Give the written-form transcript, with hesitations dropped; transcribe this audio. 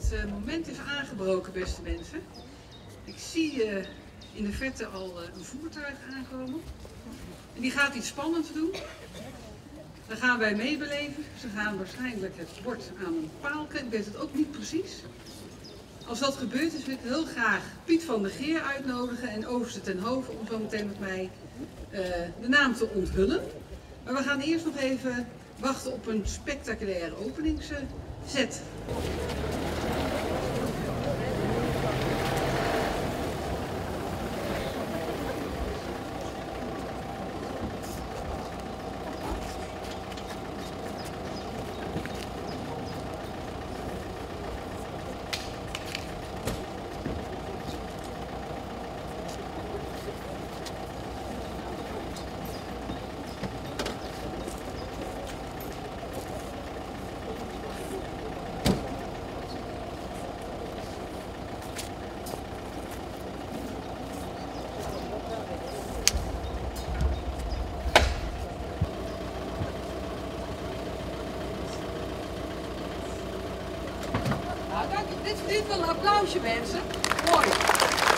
Het moment is aangebroken, beste mensen. Ik zie in de verte al een voertuig aankomen. En die gaat iets spannends doen. Daar gaan wij meebeleven. Ze gaan waarschijnlijk het bord aan een paal krijgen. Ik weet het ook niet precies. Als dat gebeurt is, wil ik heel graag Piet van der Geer uitnodigen en Overste ten Hove om zo meteen met mij de naam te onthullen. Maar we gaan eerst nog even wachten op een spectaculaire openingszet. Nou, dank je. Dit verdient wel een applausje, mensen. Mooi.